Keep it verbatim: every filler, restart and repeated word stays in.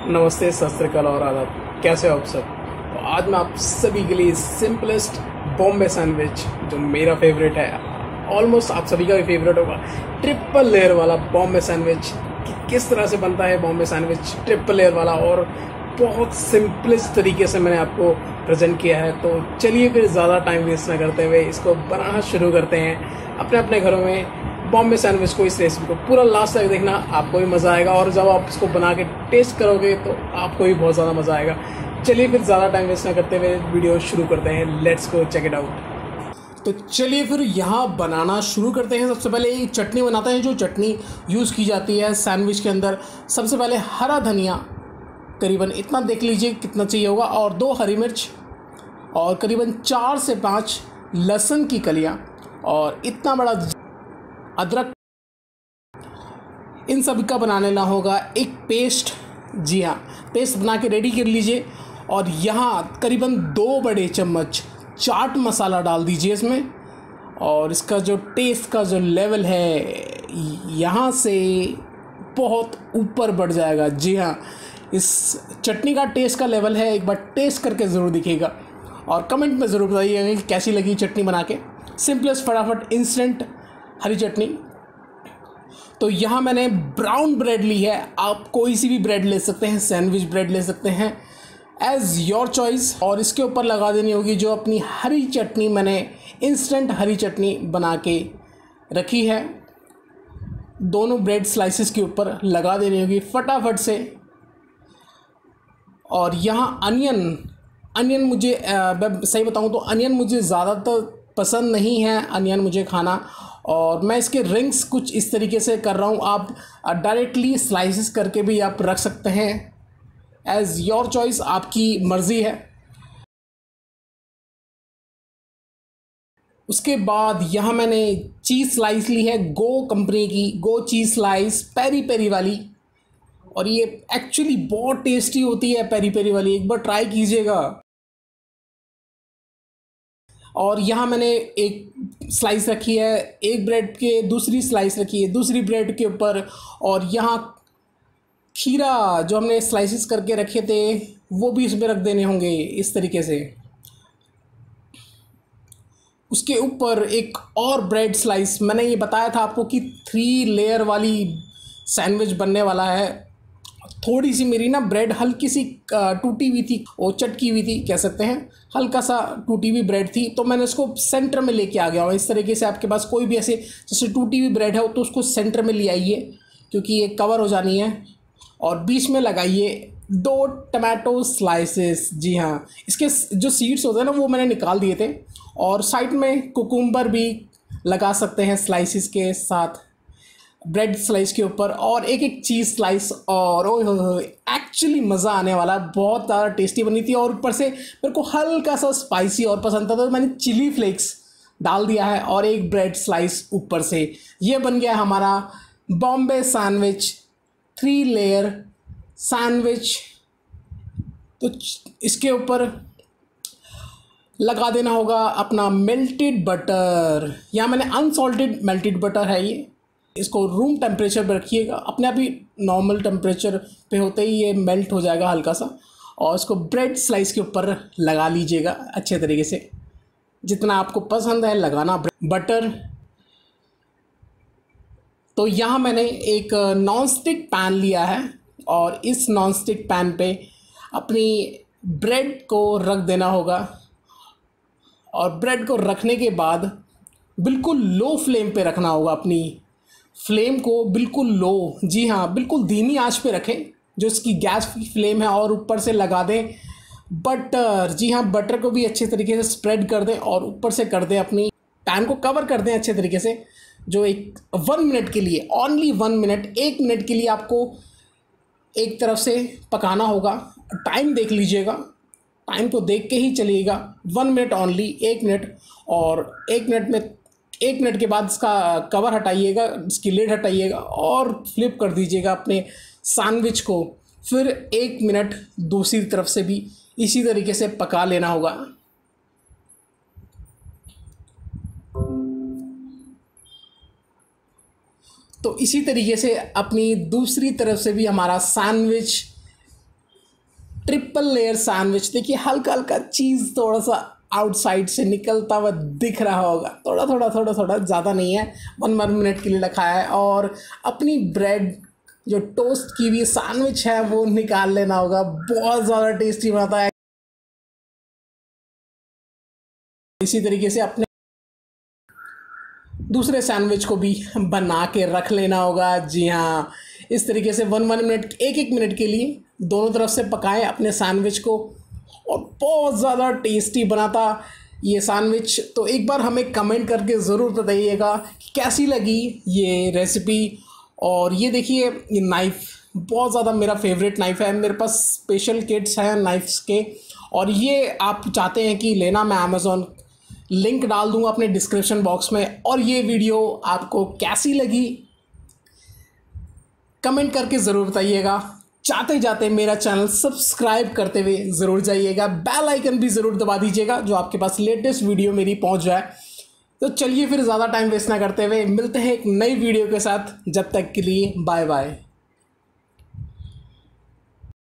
नमस्ते, सत श्री अकाल और आदाब। कैसे हो आप सब? तो आज मैं आप सभी के लिए सिंपलेस्ट बॉम्बे सैंडविच, जो मेरा फेवरेट है, ऑलमोस्ट आप सभी का भी फेवरेट होगा, ट्रिपल लेयर वाला बॉम्बे सैंडविच कि किस तरह से बनता है बॉम्बे सैंडविच ट्रिपल लेयर वाला, और बहुत सिंपलेस्ट तरीके से मैंने आपको प्रेजेंट किया है। तो चलिए फिर ज़्यादा टाइम वेस्ट ना करते हुए इसको बनाना शुरू करते हैं अपने अपने घरों में। बॉम्बे सैंडविच को, इस रेसिपी को पूरा लास्ट तक देखना, आपको भी मज़ा आएगा, और जब आप इसको बना के टेस्ट करोगे तो आपको भी बहुत ज़्यादा मज़ा आएगा। चलिए फिर ज़्यादा टाइम वेस्ट ना करते हुए वीडियो शुरू करते हैं। Let's go check it out. तो चलिए फिर यहाँ बनाना शुरू करते हैं। सबसे पहले एक चटनी बनाते हैं, जो चटनी यूज़ की जाती है सैंडविच के अंदर। सबसे पहले हरा धनिया, करीबन इतना देख लीजिए कितना चाहिए होगा, और दो हरी मिर्च, और करीबन चार से पाँच लहसुन की कलियाँ, और इतना बड़ा अदरक। इन सब का बना लेना होगा एक पेस्ट। जी हाँ, पेस्ट बना के रेडी कर लीजिए। और यहाँ करीबन दो बड़े चम्मच चाट मसाला डाल दीजिए इसमें, और इसका जो टेस्ट का जो लेवल है यहाँ से बहुत ऊपर बढ़ जाएगा। जी हाँ, इस चटनी का टेस्ट का लेवल है, एक बार टेस्ट करके ज़रूर दिखेगा, और कमेंट में ज़रूर बताइएगा कि कैसी लगी चटनी बना के। सिंपलेस्ट, फटाफट, इंस्टेंट हरी चटनी। तो यहाँ मैंने ब्राउन ब्रेड ली है, आप कोई सी भी ब्रेड ले सकते हैं, सैंडविच ब्रेड ले सकते हैं, एज़ योर चॉइस। और इसके ऊपर लगा देनी होगी जो अपनी हरी चटनी मैंने इंस्टेंट हरी चटनी बना के रखी है, दोनों ब्रेड स्लाइसेस के ऊपर लगा देनी होगी फटाफट से। और यहाँ अनियन अनियन मुझे मैं सही बताऊँ तो अनियन मुझे ज़्यादातर पसंद नहीं है, अनियन मुझे खाना, और मैं इसके रिंग्स कुछ इस तरीके से कर रहा हूँ। आप डायरेक्टली स्लाइसेस करके भी आप रख सकते हैं, एज़ योर चॉइस, आपकी मर्ज़ी है। उसके बाद यहाँ मैंने चीज़ स्लाइस ली है, गो कंपनी की, Go cheese slice peri peri वाली, और ये एक्चुअली बहुत टेस्टी होती है पेरी पेरी वाली, एक बार ट्राई कीजिएगा। और यहाँ मैंने एक स्लाइस रखी है, एक ब्रेड के दूसरी स्लाइस रखी है दूसरी ब्रेड के ऊपर, और यहाँ खीरा जो हमने स्लाइसिस करके रखे थे वो भी इसमें रख देने होंगे इस तरीके से। उसके ऊपर एक और ब्रेड स्लाइस, मैंने ये बताया था आपको कि थ्री लेयर वाली सैंडविच बनने वाला है। थोड़ी सी मेरी ना ब्रेड हल्की सी टूटी हुई थी, वो चटकी हुई थी कह सकते हैं, हल्का सा टूटी हुई ब्रेड थी, तो मैंने उसको सेंटर में लेके आ गया हूँ। इस तरीके से आपके पास कोई भी ऐसे जैसे टूटी हुई ब्रेड है तो उसको सेंटर में ले आइए, क्योंकि ये कवर हो जानी है, और बीच में लगाइए दो टमाटो स्लाइसेस। जी हाँ, इसके जो सीड्स होते हैं ना वो मैंने निकाल दिए थे, और साइड में कुकुम्बर भी लगा सकते हैं स्लाइसिस के साथ ब्रेड स्लाइस के ऊपर, और एक एक चीज़ स्लाइस। और ओह हो, एक्चुअली मज़ा आने वाला, बहुत ज़्यादा टेस्टी बनी थी। और ऊपर से मेरे को हल्का सा स्पाइसी और पसंद था, तो मैंने चिली फ्लेक्स डाल दिया है, और एक ब्रेड स्लाइस ऊपर से। ये बन गया हमारा Bombay sandwich, three layer sandwich. तो इसके ऊपर लगा देना होगा अपना मेल्टेड बटर। यहाँ मैंने अनसॉल्टेड मेल्टेड बटर है ये, इसको रूम टेम्परेचर पर रखिएगा, अपने आप ही नॉर्मल टेम्परेचर पे होते ही ये मेल्ट हो जाएगा हल्का सा। और इसको ब्रेड स्लाइस के ऊपर लगा लीजिएगा अच्छे तरीके से, जितना आपको पसंद है लगाना बटर। तो यहाँ मैंने एक नॉन स्टिक पैन लिया है, और इस नॉन स्टिक पैन पे अपनी ब्रेड को रख देना होगा, और ब्रेड को रखने के बाद बिल्कुल लो फ्लेम पे रखना होगा, अपनी फ्लेम को बिल्कुल लो। जी हाँ, बिल्कुल धीमी आंच पे रखें जो इसकी गैस की फ्लेम है, और ऊपर से लगा दें बटर। जी हाँ, बटर को भी अच्छे तरीके से स्प्रेड कर दें, और ऊपर से कर दें अपनी पैन को कवर कर दें अच्छे तरीके से, जो एक वन मिनट के लिए, ओनली वन मिनट, एक मिनट के लिए आपको एक तरफ से पकाना होगा। टाइम देख लीजिएगा, टाइम को देख के ही चलिएगा, वन मिनट ओनली, एक मिनट। और एक मिनट में एक मिनट के बाद इसका कवर हटाइएगा, इसकी लिड हटाइएगा, और फ्लिप कर दीजिएगा अपने सैंडविच को। फिर एक मिनट दूसरी तरफ से भी इसी तरीके से पका लेना होगा। तो इसी तरीके से अपनी दूसरी तरफ से भी हमारा सैंडविच ट्रिपल लेयर सैंडविच। देखिए हल्का हल्का चीज़ थोड़ा सा आउटसाइड से निकलता हुआ दिख रहा होगा, थोड़ा थोड़ा थोड़ा थोड़ा, ज़्यादा नहीं है। वन वन मिनट के लिए रखा है और अपनी ब्रेड जो टोस्ट की हुई सैंडविच है वो निकाल लेना होगा। बहुत ज़्यादा टेस्टी बनता है। इसी तरीके से अपने दूसरे सैंडविच को भी बना के रख लेना होगा। जी हाँ, इस तरीके से वन वन मिनट एक एक मिनट के लिए दोनों तरफ से पकाएं अपने सैंडविच को, और बहुत ज़्यादा टेस्टी बनाता ये सैंडविच। तो एक बार हमें कमेंट करके ज़रूर बताइएगा कि कैसी लगी ये रेसिपी। और ये देखिए ये नाइफ़ बहुत ज़्यादा मेरा फेवरेट नाइफ़ है। मेरे पास स्पेशल किट्स हैं नाइफ्स के, और ये आप चाहते हैं कि लेना, मैं अमेज़ॉन लिंक डाल दूंगा अपने डिस्क्रिप्शन बॉक्स में। और ये वीडियो आपको कैसी लगी कमेंट करके ज़रूर बताइएगा। चाहते जाते मेरा चैनल सब्सक्राइब करते हुए ज़रूर जाइएगा, बेल आइकन भी ज़रूर दबा दीजिएगा जो आपके पास लेटेस्ट वीडियो मेरी पहुंच जाए। तो चलिए फिर ज़्यादा टाइम वेस्ट ना करते हुए मिलते हैं एक नई वीडियो के साथ। जब तक के लिए बाय बाय।